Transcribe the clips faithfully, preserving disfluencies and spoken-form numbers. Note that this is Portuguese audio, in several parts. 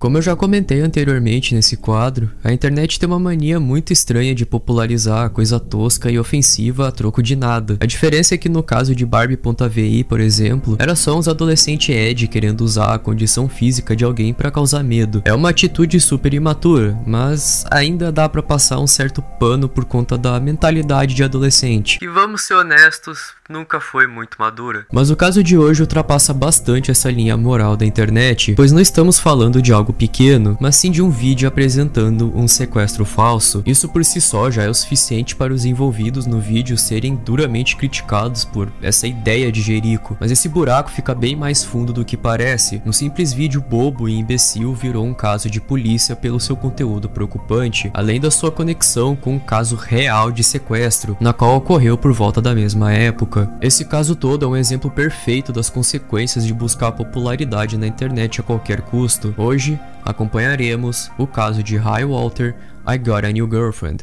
Como eu já comentei anteriormente nesse quadro, a internet tem uma mania muito estranha de popularizar coisa tosca e ofensiva a troco de nada. A diferença é que no caso de Barbie.avi, por exemplo, era só uns adolescentes Ed querendo usar a condição física de alguém pra causar medo. É uma atitude super imatura, mas ainda dá pra passar um certo pano por conta da mentalidade de adolescente, que, vamos ser honestos, nunca foi muito madura. Mas o caso de hoje ultrapassa bastante essa linha moral da internet, pois não estamos falando de algo pequeno, mas sim de um vídeo apresentando um sequestro falso. Isso por si só já é o suficiente para os envolvidos no vídeo serem duramente criticados por essa ideia de jerico. Mas esse buraco fica bem mais fundo do que parece. Um simples vídeo bobo e imbecil virou um caso de polícia pelo seu conteúdo preocupante, além da sua conexão com um caso real de sequestro, na qual ocorreu por volta da mesma época. Esse caso todo é um exemplo perfeito das consequências de buscar popularidade na internet a qualquer custo. Hoje, acompanharemos o caso de Hi Walter, I Got a New Girlfriend.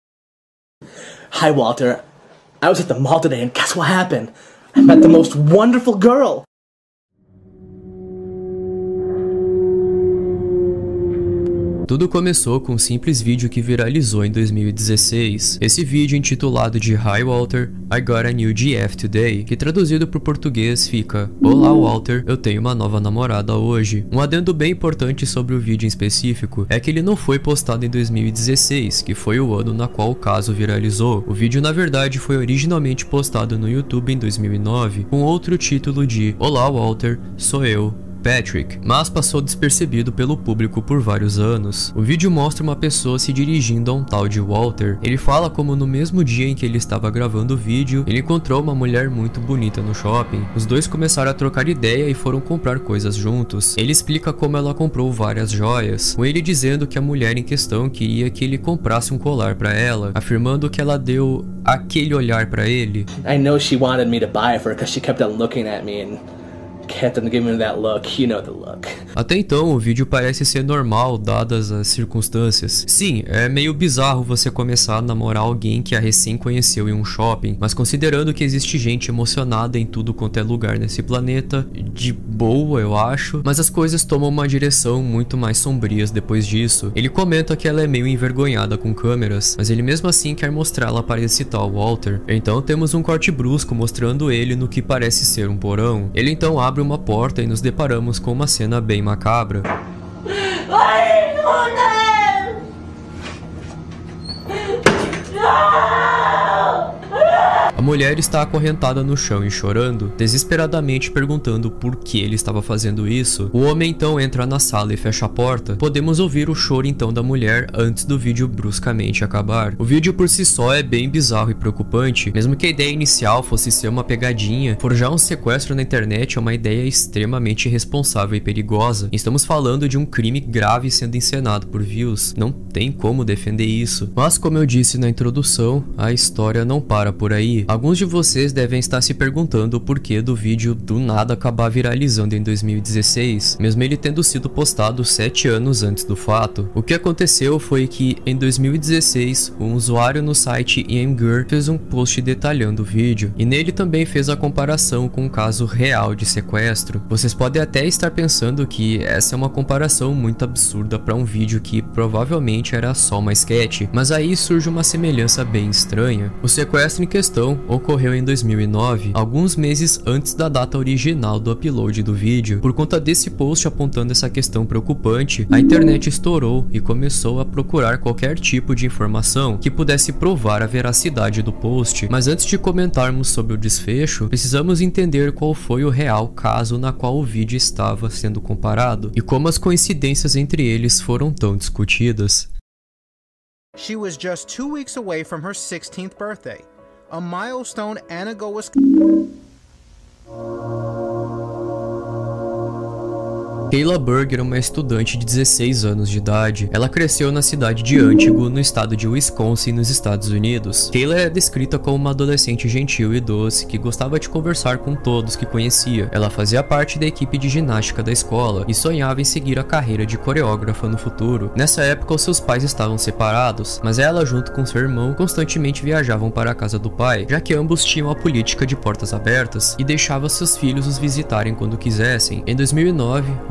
Hi Walter, I was at the mall today and guess what happened? I met the most wonderful girl! Tudo começou com um simples vídeo que viralizou em dois mil e dezesseis. Esse vídeo, intitulado de Hi Walter, I Got a New G F Today, que traduzido para o português fica: Olá Walter, eu tenho uma nova namorada hoje. Um adendo bem importante sobre o vídeo em específico é que ele não foi postado em dois mil e dezesseis, que foi o ano na qual o caso viralizou. O vídeo na verdade foi originalmente postado no YouTube em dois mil e nove, com outro título de Olá Walter, sou eu, Patrick, mas passou despercebido pelo público por vários anos. O vídeo mostra uma pessoa se dirigindo a um tal de Walter. Ele fala como no mesmo dia em que ele estava gravando o vídeo, ele encontrou uma mulher muito bonita no shopping. Os dois começaram a trocar ideia e foram comprar coisas juntos. Ele explica como ela comprou várias joias, com ele dizendo que a mulher em questão queria que ele comprasse um colar para ela, afirmando que ela deu aquele olhar para ele. I know she wanted me to buy it for her because she kept on looking at me and kept on giving me that look, you know the look. Até então, o vídeo parece ser normal, dadas as circunstâncias. Sim, é meio bizarro você começar a namorar alguém que a recém conheceu em um shopping, mas considerando que existe gente emocionada em tudo quanto é lugar nesse planeta, de boa, eu acho, mas as coisas tomam uma direção muito mais sombrias depois disso. Ele comenta que ela é meio envergonhada com câmeras, mas ele mesmo assim quer mostrá-la para esse tal Walter. Então temos um corte brusco mostrando ele no que parece ser um porão. Ele então abre uma porta e nos deparamos com uma cena bem macabra. A mulher está acorrentada no chão e chorando, desesperadamente perguntando por que ele estava fazendo isso. O homem então entra na sala e fecha a porta. Podemos ouvir o choro então da mulher antes do vídeo bruscamente acabar. O vídeo por si só é bem bizarro e preocupante, mesmo que a ideia inicial fosse ser uma pegadinha. Forjar um sequestro na internet é uma ideia extremamente irresponsável e perigosa. Estamos falando de um crime grave sendo encenado por views. Não tem como defender isso. Mas como eu disse na introdução, a história não para por aí. Alguns de vocês devem estar se perguntando o porquê do vídeo do nada acabar viralizando em dois mil e dezesseis, mesmo ele tendo sido postado sete anos antes do fato. O que aconteceu foi que, em dois mil e dezesseis, um usuário no site Imgur fez um post detalhando o vídeo, e nele também fez a comparação com um caso real de sequestro. Vocês podem até estar pensando que essa é uma comparação muito absurda para um vídeo que provavelmente era só uma sketch, mas aí surge uma semelhança bem estranha. O sequestro em questão ocorreu em dois mil e nove, alguns meses antes da data original do upload do vídeo. Por conta desse post apontando essa questão preocupante, a internet estourou e começou a procurar qualquer tipo de informação que pudesse provar a veracidade do post. Mas antes de comentarmos sobre o desfecho, precisamos entender qual foi o real caso na qual o vídeo estava sendo comparado e como as coincidências entre eles foram tão discutidas. She was just two weeks away from her sixteenth birthday. A milestone Anna Go was... Kayla Berger é uma estudante de dezesseis anos de idade. Ela cresceu na cidade de Antigo, no estado de Wisconsin, nos Estados Unidos. Kayla é descrita como uma adolescente gentil e doce que gostava de conversar com todos que conhecia. Ela fazia parte da equipe de ginástica da escola e sonhava em seguir a carreira de coreógrafa no futuro. Nessa época, os seus pais estavam separados, mas ela, junto com seu irmão, constantemente viajavam para a casa do pai, já que ambos tinham a política de portas abertas e deixava seus filhos os visitarem quando quisessem. Em dois mil e nove,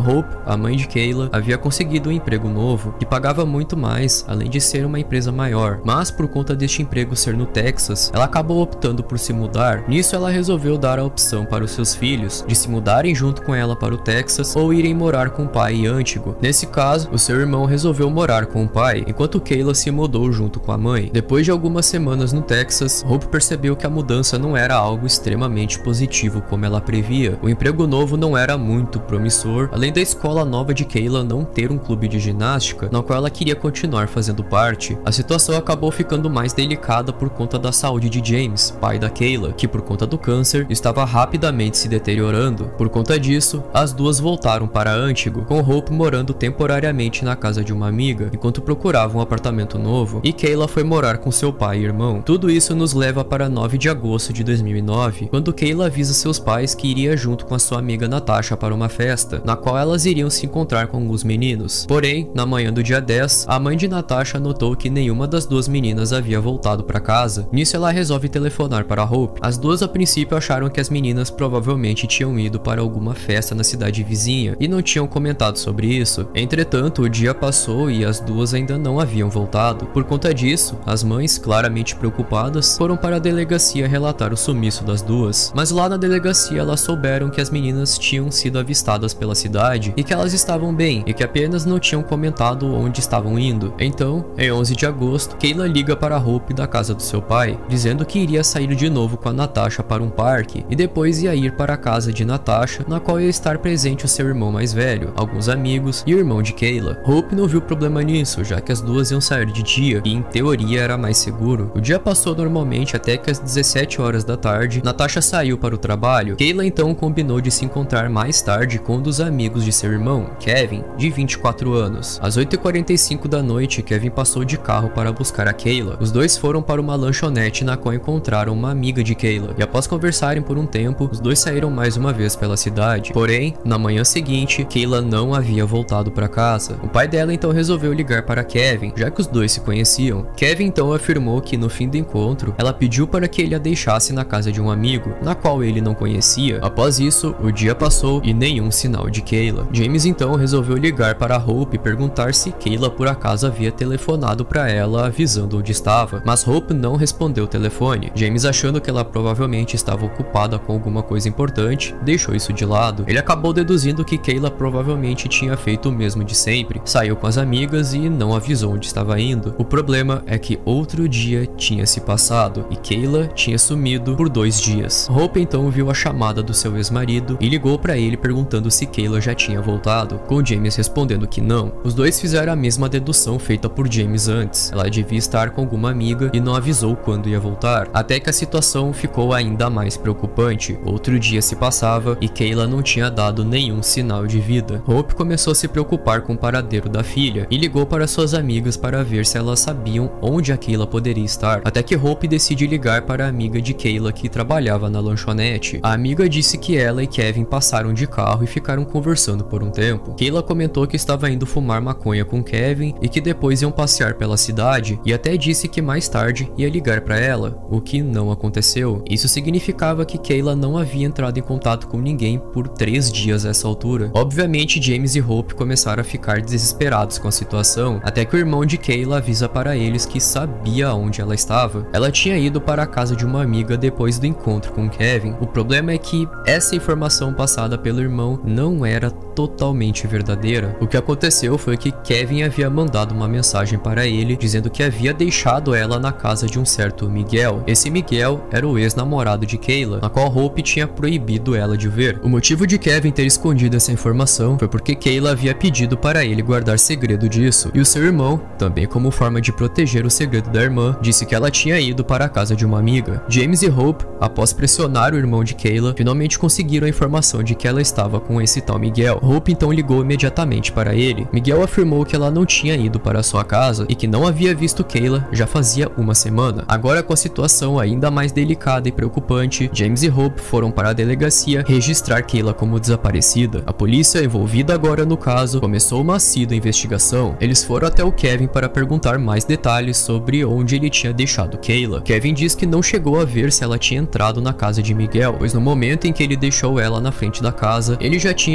Hope, a mãe de Kayla, havia conseguido um emprego novo que pagava muito mais, além de ser uma empresa maior, mas por conta deste emprego ser no Texas, ela acabou optando por se mudar. Nisso ela resolveu dar a opção para os seus filhos de se mudarem junto com ela para o Texas ou irem morar com o pai em Antigo. Nesse caso, o seu irmão resolveu morar com o pai, enquanto Kayla se mudou junto com a mãe. Depois de algumas semanas no Texas, Hope percebeu que a mudança não era algo extremamente positivo como ela previa. O emprego novo não era muito promissor, além da escola nova de Kayla não ter um clube de ginástica, na qual ela queria continuar fazendo parte. A situação acabou ficando mais delicada por conta da saúde de James, pai da Kayla, que por conta do câncer estava rapidamente se deteriorando. Por conta disso, as duas voltaram para Antigo, com Hope morando temporariamente na casa de uma amiga, enquanto procurava um apartamento novo, e Kayla foi morar com seu pai e irmão. Tudo isso nos leva para nove de agosto de dois mil e nove, quando Kayla avisa seus pais que iria junto com a sua amiga Natasha para uma festa, na qual elas iriam se encontrar com alguns meninos. Porém, na manhã do dia dez, a mãe de Natasha notou que nenhuma das duas meninas havia voltado para casa. Nisso ela resolve telefonar para Hope. As duas a princípio acharam que as meninas provavelmente tinham ido para alguma festa na cidade vizinha e não tinham comentado sobre isso. Entretanto, o dia passou e as duas ainda não haviam voltado. Por conta disso, as mães, claramente preocupadas, foram para a delegacia relatar o sumiço das duas. Mas lá na delegacia elas souberam que as meninas tinham sido avistadas pela cidade e que elas estavam bem e que apenas não tinham comentado onde estavam indo. Então, em onze de agosto, Kayla liga para Hope da casa do seu pai, dizendo que iria sair de novo com a Natasha para um parque e depois ia ir para a casa de Natasha, na qual ia estar presente o seu irmão mais velho, alguns amigos e o irmão de Kayla. Hope não viu problema nisso, já que as duas iam sair de dia e em teoria era mais seguro. O dia passou normalmente até que às dezessete horas da tarde, Natasha saiu para o trabalho. Kayla então combinou de se encontrar mais tarde com um dos amigos de seu irmão, Kevin, de vinte e quatro anos. Às oito e quarenta e cinco da noite, Kevin passou de carro para buscar a Kayla. Os dois foram para uma lanchonete na qual encontraram uma amiga de Kayla, e após conversarem por um tempo, os dois saíram mais uma vez pela cidade. Porém, na manhã seguinte, Kayla não havia voltado para casa. O pai dela então resolveu ligar para Kevin, já que os dois se conheciam. Kevin então afirmou que no fim do encontro, ela pediu para que ele a deixasse na casa de um amigo, na qual ele não conhecia. Após isso, o dia passou e nenhum sinal de Kayla. James então resolveu ligar para Hope e perguntar se Kayla por acaso havia telefonado para ela avisando onde estava, mas Hope não respondeu o telefone. James, achando que ela provavelmente estava ocupada com alguma coisa importante, deixou isso de lado. Ele acabou deduzindo que Kayla provavelmente tinha feito o mesmo de sempre, saiu com as amigas e não avisou onde estava indo. O problema é que outro dia tinha se passado e Kayla tinha sumido por dois dias. Hope então viu a chamada do seu ex-marido e ligou para ele perguntando se Kayla já tinha voltado, com James respondendo que não. Os dois fizeram a mesma dedução feita por James antes. Ela devia estar com alguma amiga e não avisou quando ia voltar, até que a situação ficou ainda mais preocupante. Outro dia se passava e Kayla não tinha dado nenhum sinal de vida. Hope começou a se preocupar com o paradeiro da filha e ligou para suas amigas para ver se elas sabiam onde a Kayla poderia estar, até que Hope decide ligar para a amiga de Kayla que trabalhava na lanchonete. A amiga disse que ela e Kevin passaram de carro e ficaram conversando por um tempo. Kayla comentou que estava indo fumar maconha com Kevin e que depois iam passear pela cidade, e até disse que mais tarde ia ligar para ela, o que não aconteceu. Isso significava que Kayla não havia entrado em contato com ninguém por três dias a essa altura. Obviamente, James e Hope começaram a ficar desesperados com a situação, até que o irmão de Kayla avisa para eles que sabia onde ela estava. Ela tinha ido para a casa de uma amiga depois do encontro com Kevin. O problema é que essa informação passada pelo irmão não era totalmente verdadeira. O que aconteceu foi que Kevin havia mandado uma mensagem para ele dizendo que havia deixado ela na casa de um certo Miguel. Esse Miguel era o ex-namorado de Kayla, na qual Hope tinha proibido ela de ver. O motivo de Kevin ter escondido essa informação foi porque Kayla havia pedido para ele guardar segredo disso, e o seu irmão, também como forma de proteger o segredo da irmã, disse que ela tinha ido para a casa de uma amiga. James e Hope, após pressionar o irmão de Kayla, finalmente conseguiram a informação de que ela estava com esse tal Miguel. Hope então ligou imediatamente para ele. Miguel afirmou que ela não tinha ido para sua casa e que não havia visto Kayla já fazia uma semana. Agora, com a situação ainda mais delicada e preocupante, James e Hope foram para a delegacia registrar Kayla como desaparecida. A polícia, envolvida agora no caso, começou uma assídua investigação. Eles foram até o Kevin para perguntar mais detalhes sobre onde ele tinha deixado Kayla. Kevin diz que não chegou a ver se ela tinha entrado na casa de Miguel, pois no momento em que ele deixou ela na frente da casa, ele já tinha ido embora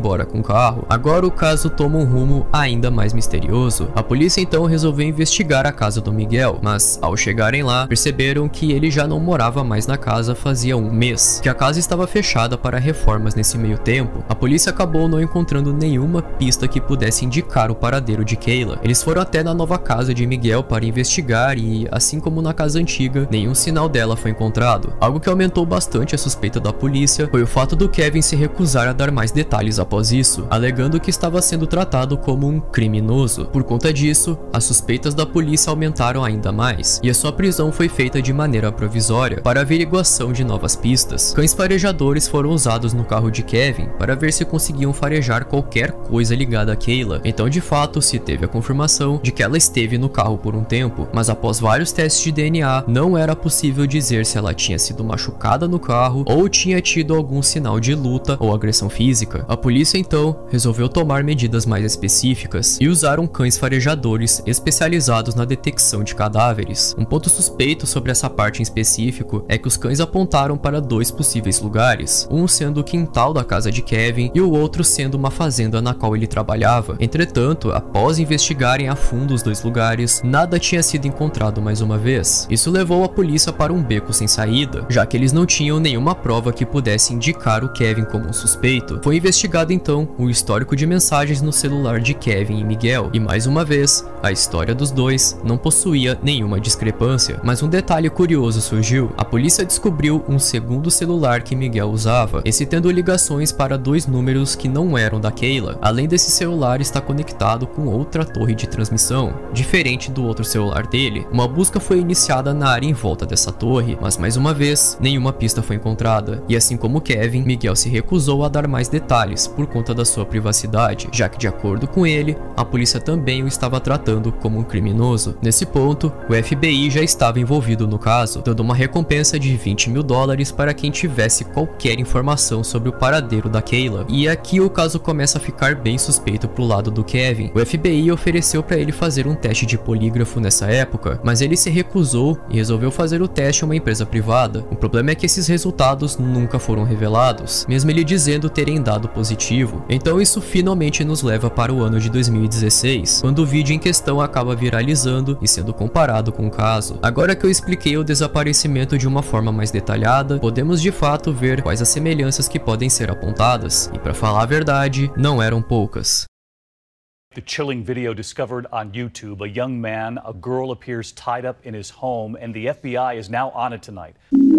embora com o carro. Agora o caso toma um rumo ainda mais misterioso. A polícia então resolveu investigar a casa do Miguel, mas ao chegarem lá, perceberam que ele já não morava mais na casa fazia um mês, que a casa estava fechada para reformas nesse meio tempo. A polícia acabou não encontrando nenhuma pista que pudesse indicar o paradeiro de Kayla. Eles foram até na nova casa de Miguel para investigar e, assim como na casa antiga, nenhum sinal dela foi encontrado. Algo que aumentou bastante a suspeita da polícia foi o fato do Kevin se recusar a dar mais detalhes após isso, alegando que estava sendo tratado como um criminoso. Por conta disso, as suspeitas da polícia aumentaram ainda mais, e a sua prisão foi feita de maneira provisória para averiguação de novas pistas. Cães farejadores foram usados no carro de Kevin para ver se conseguiam farejar qualquer coisa ligada a Kayla. Então, de fato, se teve a confirmação de que ela esteve no carro por um tempo, mas após vários testes de D N A, não era possível dizer se ela tinha sido machucada no carro ou tinha tido algum sinal de luta ou agressão física. A polícia então resolveu tomar medidas mais específicas e usaram cães farejadores especializados na detecção de cadáveres. Um ponto suspeito sobre essa parte em específico é que os cães apontaram para dois possíveis lugares, um sendo o quintal da casa de Kevin e o outro sendo uma fazenda na qual ele trabalhava. Entretanto, após investigarem a fundo os dois lugares, nada tinha sido encontrado mais uma vez. Isso levou a polícia para um beco sem saída, já que eles não tinham nenhuma prova que pudesse indicar o Kevin como um suspeito. Foi investigado então o histórico de mensagens no celular de Kevin e Miguel, e mais uma vez, a história dos dois não possuía nenhuma discrepância. Mas um detalhe curioso surgiu. A polícia descobriu um segundo celular que Miguel usava, esse tendo ligações para dois números que não eram da Kayla. Além desse celular estar conectado com outra torre de transmissão, diferente do outro celular dele. Uma busca foi iniciada na área em volta dessa torre, mas mais uma vez, nenhuma pista foi encontrada. E assim como Kevin, Miguel se recusou a dar mais detalhes por conta da sua privacidade, já que de acordo com ele, a polícia também o estava tratando como um criminoso. Nesse ponto, o F B I já estava envolvido no caso, dando uma recompensa de vinte mil dólares para quem tivesse qualquer informação sobre o paradeiro da Kayla. E aqui o caso começa a ficar bem suspeito pro lado do Kevin. O F B I ofereceu para ele fazer um teste de polígrafo nessa época, mas ele se recusou e resolveu fazer o teste em uma empresa privada. O problema é que esses resultados nunca foram revelados, mesmo ele dizendo terem dado positivo. Então isso finalmente nos leva para o ano de dois mil e dezesseis, quando o vídeo em questão acaba viralizando e sendo comparado com o caso. Agora que eu expliquei o desaparecimento de uma forma mais detalhada, podemos de fato ver quais as semelhanças que podem ser apontadas, e para falar a verdade, não eram poucas. The chilling video discovered on YouTube. A young man, a girl appears tied up in his home, and the F B I is now on it tonight.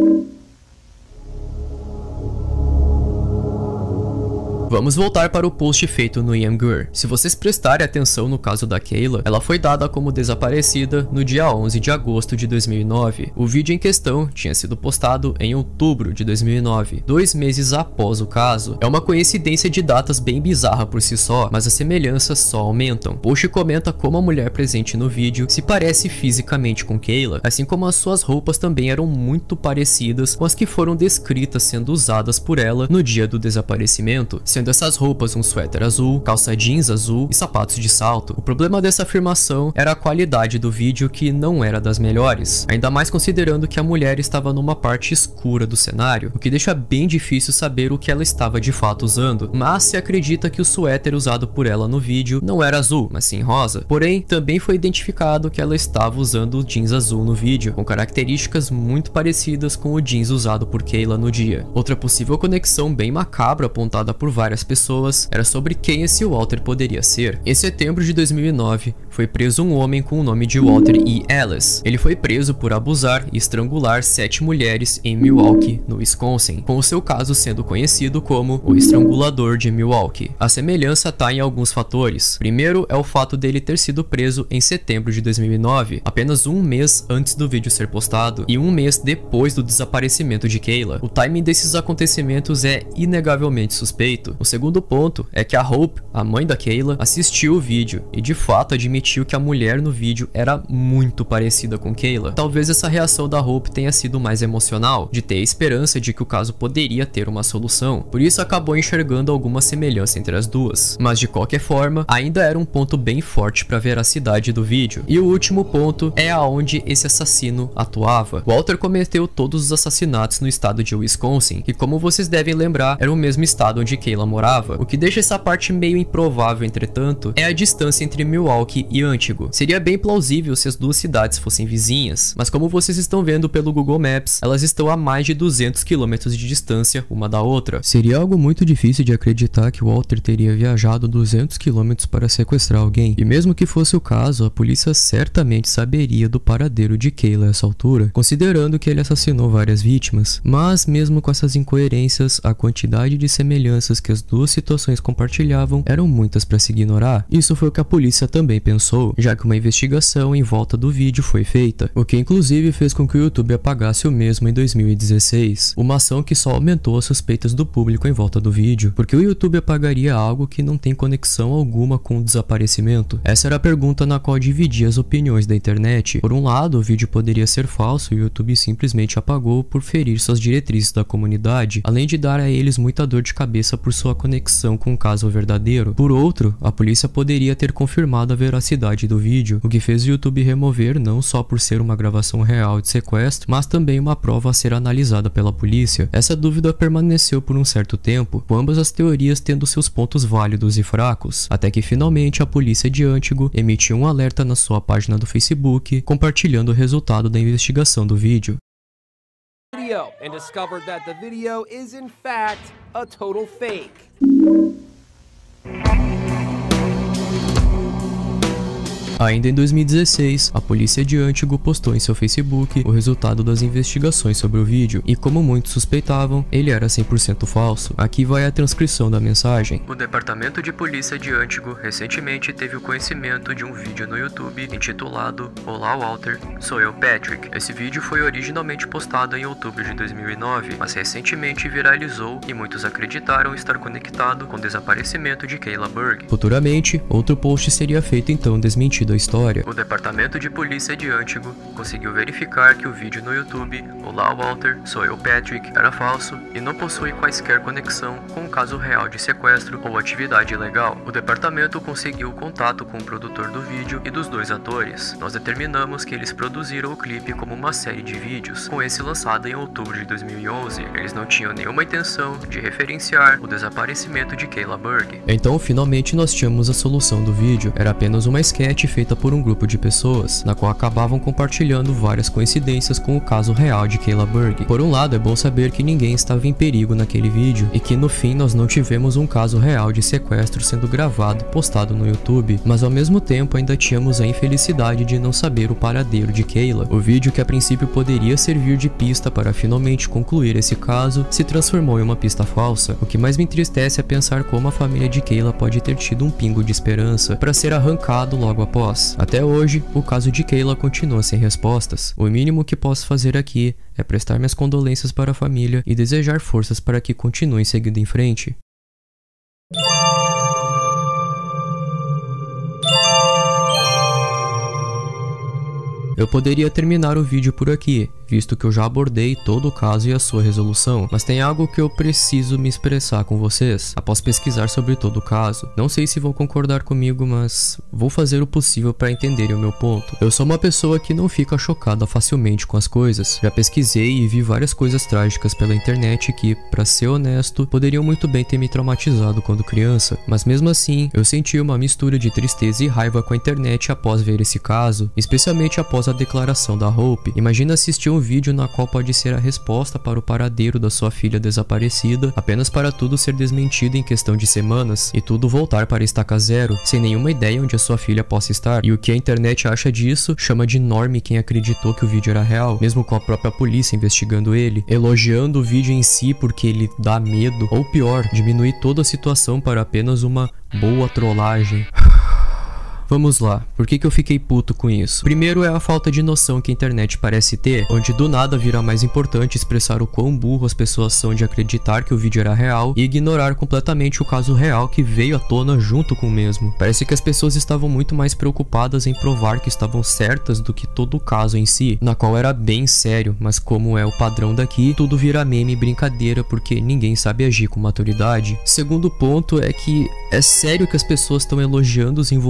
Vamos voltar para o post feito no Imgur. Se vocês prestarem atenção no caso da Kayla, ela foi dada como desaparecida no dia onze de agosto de dois mil e nove. O vídeo em questão tinha sido postado em outubro de dois mil e nove, dois meses após o caso. É uma coincidência de datas bem bizarra por si só, mas as semelhanças só aumentam. O post comenta como a mulher presente no vídeo se parece fisicamente com Kayla, assim como as suas roupas também eram muito parecidas com as que foram descritas sendo usadas por ela no dia do desaparecimento, sendo essas roupas um suéter azul, calça jeans azul e sapatos de salto. O problema dessa afirmação era a qualidade do vídeo, que não era das melhores, ainda mais considerando que a mulher estava numa parte escura do cenário, o que deixa bem difícil saber o que ela estava de fato usando, mas se acredita que o suéter usado por ela no vídeo não era azul, mas sim rosa. Porém, também foi identificado que ela estava usando o jeans azul no vídeo, com características muito parecidas com o jeans usado por Kayla no dia. Outra possível conexão bem macabra apontada por várias várias pessoas era sobre quem esse Walter poderia ser. Em setembro de dois mil e nove, foi preso um homem com o nome de Walter E. Ellis. Ele foi preso por abusar e estrangular sete mulheres em Milwaukee, no Wisconsin, com o seu caso sendo conhecido como o estrangulador de Milwaukee. A semelhança está em alguns fatores. Primeiro é o fato dele ter sido preso em setembro de dois mil e nove, apenas um mês antes do vídeo ser postado, e um mês depois do desaparecimento de Kayla. O timing desses acontecimentos é inegavelmente suspeito. O segundo ponto é que a Hope, a mãe da Kayla, assistiu o vídeo e de fato admitiu que a mulher no vídeo era muito parecida com Kayla. Talvez essa reação da Hope tenha sido mais emocional, de ter a esperança de que o caso poderia ter uma solução, por isso acabou enxergando alguma semelhança entre as duas. Mas de qualquer forma, ainda era um ponto bem forte para a veracidade do vídeo. E o último ponto é aonde esse assassino atuava. Walter cometeu todos os assassinatos no estado de Wisconsin, que, como vocês devem lembrar, era o mesmo estado onde Kayla ela morava. O que deixa essa parte meio improvável, entretanto, é a distância entre Milwaukee e Antigo. Seria bem plausível se as duas cidades fossem vizinhas, mas como vocês estão vendo pelo Google Maps, elas estão a mais de duzentos quilômetros de distância uma da outra. Seria algo muito difícil de acreditar que Walter teria viajado duzentos quilômetros para sequestrar alguém, e mesmo que fosse o caso, a polícia certamente saberia do paradeiro de Kayla a essa altura, considerando que ele assassinou várias vítimas. Mas mesmo com essas incoerências, a quantidade de semelhanças que as duas situações compartilhavam eram muitas para se ignorar. Isso foi o que a polícia também pensou, já que uma investigação em volta do vídeo foi feita, o que inclusive fez com que o YouTube apagasse o mesmo em dois mil e dezesseis, uma ação que só aumentou as suspeitas do público em volta do vídeo, porque o YouTube apagaria algo que não tem conexão alguma com o desaparecimento. Essa era a pergunta na qual dividia as opiniões da internet. Por um lado, o vídeo poderia ser falso e o YouTube simplesmente apagou por ferir suas diretrizes da comunidade, além de dar a eles muita dor de cabeça por sua conexão com o caso verdadeiro. Por outro, a polícia poderia ter confirmado a veracidade do vídeo, o que fez o YouTube remover não só por ser uma gravação real de sequestro, mas também uma prova a ser analisada pela polícia. Essa dúvida permaneceu por um certo tempo, com ambas as teorias tendo seus pontos válidos e fracos, até que finalmente a polícia de Antigo emitiu um alerta na sua página do Facebook, compartilhando o resultado da investigação do vídeo. Video and discovered that the video is in fact a total fake. Ainda em dois mil e dezesseis, a polícia de Antigo postou em seu Facebook o resultado das investigações sobre o vídeo, e como muitos suspeitavam, ele era cem por cento falso. Aqui vai a transcrição da mensagem. O departamento de polícia de Antigo recentemente teve o conhecimento de um vídeo no YouTube intitulado Olá Walter, sou eu Patrick. Esse vídeo foi originalmente postado em outubro de dois mil e nove, mas recentemente viralizou e muitos acreditaram estar conectado com o desaparecimento de Kayla Berg. Futuramente, outro post seria feito então desmentindo a história. O departamento de polícia de Antigo conseguiu verificar que o vídeo no YouTube Olá Walter, sou eu Patrick era falso e não possui quaisquer conexão com um caso real de sequestro ou atividade ilegal. O departamento conseguiu contato com o produtor do vídeo e dos dois atores. Nós determinamos que eles produziram o clipe como uma série de vídeos, com esse lançado em outubro de dois mil e onze. Eles não tinham nenhuma intenção de referenciar o desaparecimento de Kayla Berg. Então finalmente nós tínhamos a solução do vídeo. Era apenas uma sketch feita por um grupo de pessoas, na qual acabavam compartilhando várias coincidências com o caso real de Kayla Berg. Por um lado, é bom saber que ninguém estava em perigo naquele vídeo, e que no fim nós não tivemos um caso real de sequestro sendo gravado e postado no YouTube, mas ao mesmo tempo ainda tínhamos a infelicidade de não saber o paradeiro de Kayla. O vídeo, que a princípio poderia servir de pista para finalmente concluir esse caso, se transformou em uma pista falsa. O que mais me entristece é pensar como a família de Kayla pode ter tido um pingo de esperança para ser arrancado logo após. Até hoje, o caso de Kayla continua sem respostas. O mínimo que posso fazer aqui é prestar minhas condolências para a família e desejar forças para que continuem seguindo em frente. Eu poderia terminar o vídeo por aqui, visto que eu já abordei todo o caso e a sua resolução, mas tem algo que eu preciso me expressar com vocês, após pesquisar sobre todo o caso. Não sei se vão concordar comigo, mas vou fazer o possível para entenderem o meu ponto. Eu sou uma pessoa que não fica chocada facilmente com as coisas. Já pesquisei e vi várias coisas trágicas pela internet que, para ser honesto, poderiam muito bem ter me traumatizado quando criança, mas mesmo assim, eu senti uma mistura de tristeza e raiva com a internet após ver esse caso, especialmente após a declaração da Hope. Imagina assistir um vídeo na qual pode ser a resposta para o paradeiro da sua filha desaparecida, apenas para tudo ser desmentido em questão de semanas e tudo voltar para estaca zero, sem nenhuma ideia onde a sua filha possa estar. E o que a internet acha disso, chama de norme quem acreditou que o vídeo era real, mesmo com a própria polícia investigando ele, elogiando o vídeo em si porque ele dá medo, ou pior, diminuir toda a situação para apenas uma boa trollagem. Vamos lá, por que que eu fiquei puto com isso? Primeiro é a falta de noção que a internet parece ter, onde do nada vira mais importante expressar o quão burro as pessoas são de acreditar que o vídeo era real e ignorar completamente o caso real que veio à tona junto com o mesmo. Parece que as pessoas estavam muito mais preocupadas em provar que estavam certas do que todo o caso em si, na qual era bem sério, mas como é o padrão daqui, tudo vira meme e brincadeira porque ninguém sabe agir com maturidade. Segundo ponto é que é sério que as pessoas estão elogiando os envolvidos no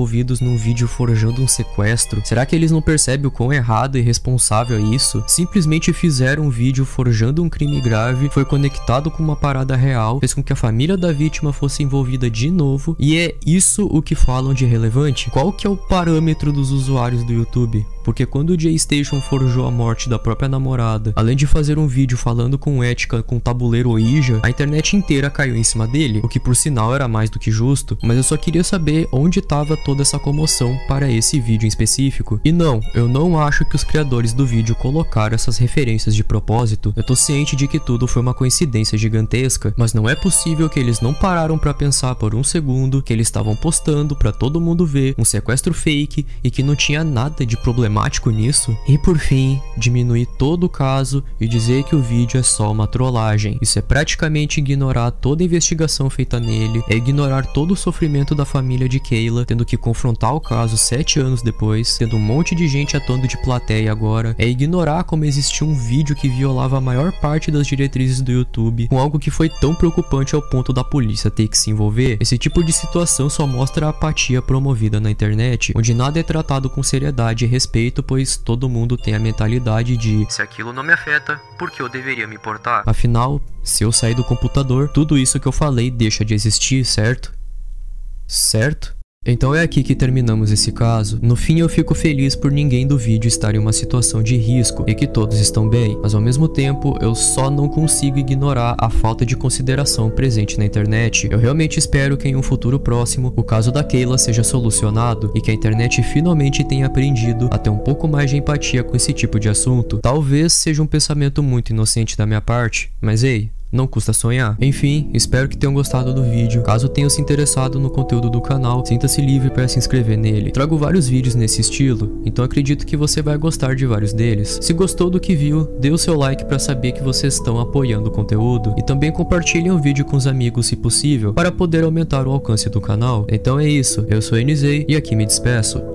num vídeo forjando um sequestro? Será que eles não percebem o quão errado e irresponsável é isso? Simplesmente fizeram um vídeo forjando um crime grave, foi conectado com uma parada real, fez com que a família da vítima fosse envolvida de novo, e é isso o que falam de relevante? Qual que é o parâmetro dos usuários do YouTube? Porque quando o Jay Station forjou a morte da própria namorada, além de fazer um vídeo falando com ética com tabuleiro Ouija, a internet inteira caiu em cima dele, o que por sinal era mais do que justo, mas eu só queria saber onde estava toda essa comoção para esse vídeo em específico. E não, eu não acho que os criadores do vídeo colocaram essas referências de propósito, eu tô ciente de que tudo foi uma coincidência gigantesca, mas não é possível que eles não pararam para pensar por um segundo que eles estavam postando para todo mundo ver um sequestro fake e que não tinha nada de problemático nisso. E por fim, diminuir todo o caso e dizer que o vídeo é só uma trollagem. Isso é praticamente ignorar toda a investigação feita nele, é ignorar todo o sofrimento da família de Kayla, tendo que confrontar o caso sete anos depois, tendo um monte de gente atuando de plateia agora, é ignorar como existia um vídeo que violava a maior parte das diretrizes do YouTube, com algo que foi tão preocupante ao ponto da polícia ter que se envolver. Esse tipo de situação só mostra a apatia promovida na internet, onde nada é tratado com seriedade e respeito, pois todo mundo tem a mentalidade de se aquilo não me afeta, por que eu deveria me importar? Afinal, se eu sair do computador, tudo isso que eu falei deixa de existir, certo? Certo? Então é aqui que terminamos esse caso. No fim eu fico feliz por ninguém do vídeo estar em uma situação de risco e que todos estão bem, mas ao mesmo tempo eu só não consigo ignorar a falta de consideração presente na internet. Eu realmente espero que em um futuro próximo o caso da Kayla seja solucionado e que a internet finalmente tenha aprendido a ter um pouco mais de empatia com esse tipo de assunto. Talvez seja um pensamento muito inocente da minha parte, mas ei, não custa sonhar. Enfim, espero que tenham gostado do vídeo. Caso tenham se interessado no conteúdo do canal, sinta-se livre para se inscrever nele. Trago vários vídeos nesse estilo, então acredito que você vai gostar de vários deles. Se gostou do que viu, dê o seu like para saber que vocês estão apoiando o conteúdo e também compartilhem o vídeo com os amigos se possível, para poder aumentar o alcance do canal. Então é isso, eu sou N Z e aqui me despeço.